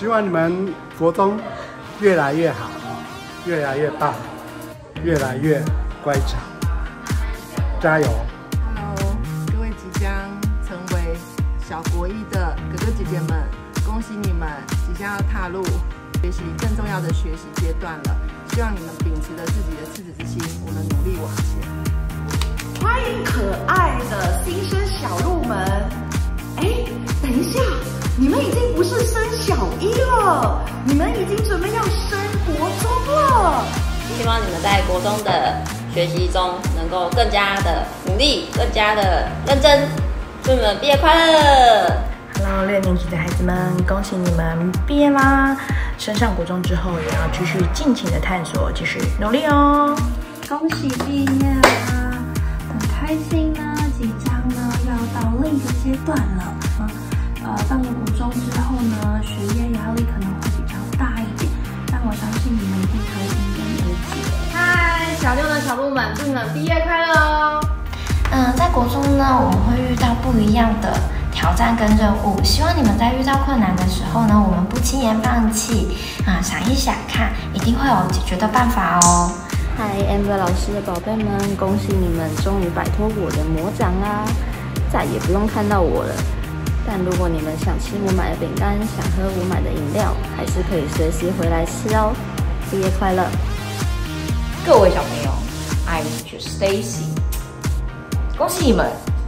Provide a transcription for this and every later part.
希望你们国中越来越好，越来越棒，越来越乖巧，加油 ！Hello， 各位即将成为小国一的哥哥姐姐们，恭喜你们即将要踏入学习更重要的学习阶段了。希望你们秉持着自己的赤子之心，我们努力往前。 欢迎可爱的新生小鹿们！哎，等一下，你们已经不是升小一了，你们已经准备要升国中了。 希望你们在国中的学习中能够更加的努力，更加的认真。祝你们毕业快乐 ！Hello， 6年级的孩子们，恭喜你们毕业啦！升上国中之后，也要继续尽情的探索，继续努力哦！ 恭喜毕业啦！很开心呢，即将呢要到另一个阶段了。到了国中之后呢，学业压力可能会比较大一点，但我相信你们一定可以迎刃而解。 嗨，小六的小鹿们，祝你们毕业快乐哦！ 在国中呢，我们会遇到不一样的挑战跟任务，希望你们在遇到困难的时候呢，我们不轻言放弃想一想看，一定会有解决的办法哦。 嗨 ，Amber 老师的宝贝们，恭喜你们终于摆脱我的魔掌啦，再也不用看到我了。但如果你们想吃我买的饼干，想喝我买的饮料，还是可以随时回来吃哦。毕业快乐！ 各位小朋友 ，I'm just Stacy， 恭喜你们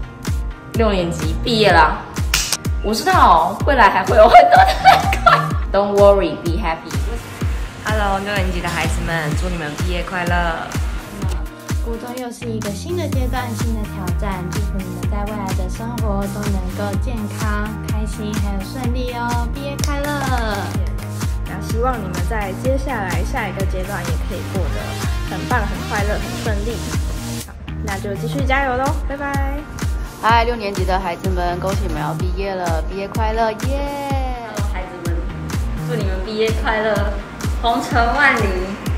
6年级毕业啦！我知道未来还会有很多的难关。Don't worry, be happy。Hello， 6年级的孩子们，祝你们毕业快乐！ 国中又是一个新的阶段，新的挑战，祝福你们在未来的生活都能够健康、开心还有顺利哦！毕业快乐！ 那希望你们在接下来下一个阶段也可以过得很棒、很快乐、很顺利。好，那就继续加油喽！拜拜。 嗨，6年级的孩子们，恭喜你们要毕业了，毕业快乐，耶 ！Hello， 孩子们，祝你们毕业快乐，鹏程万里。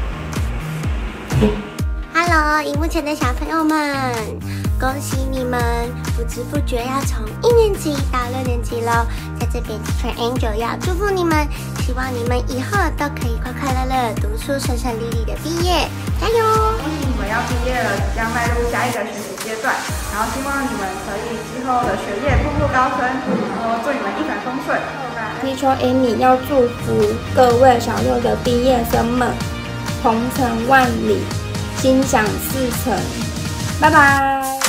Hello， 荧幕前的小朋友们，恭喜你们不知不觉要从1年级到6年级喽！在这边 Teacher Angel 要祝福你们，希望你们以后都可以快快乐乐读书，顺顺利利的毕业，加油！ 恭喜你们要毕业了，即将迈入下一个学习阶段，然后希望你们可以之后的学业步步高升，然后祝你们一帆风顺。 Teacher Amy 要祝福各位小六的毕业生们，鹏程万里，心想事成，拜拜。